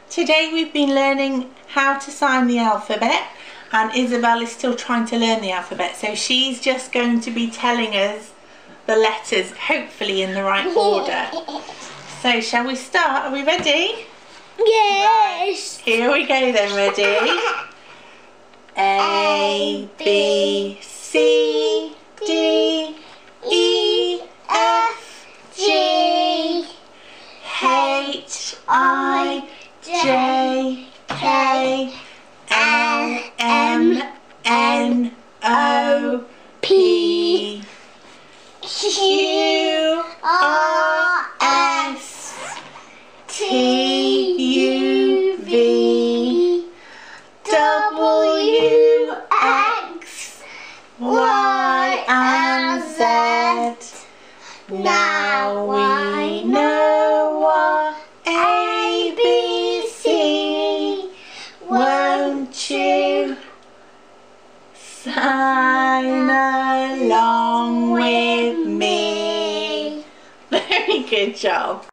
Today we've been learning how to sign the alphabet, and Isabelle is still trying to learn the alphabet, so she's just going to be telling us the letters, hopefully in the right order. So shall we start? Are we ready? Yes. Right. Here we go then, ready? A, B, C, D, E, F, G, H, I, J, K, L, M, N, O, P, Q, R, S, T, U, V, W, X, Y, and Z. Now we know what A, B, C. Won't you sign along with me? Very good job.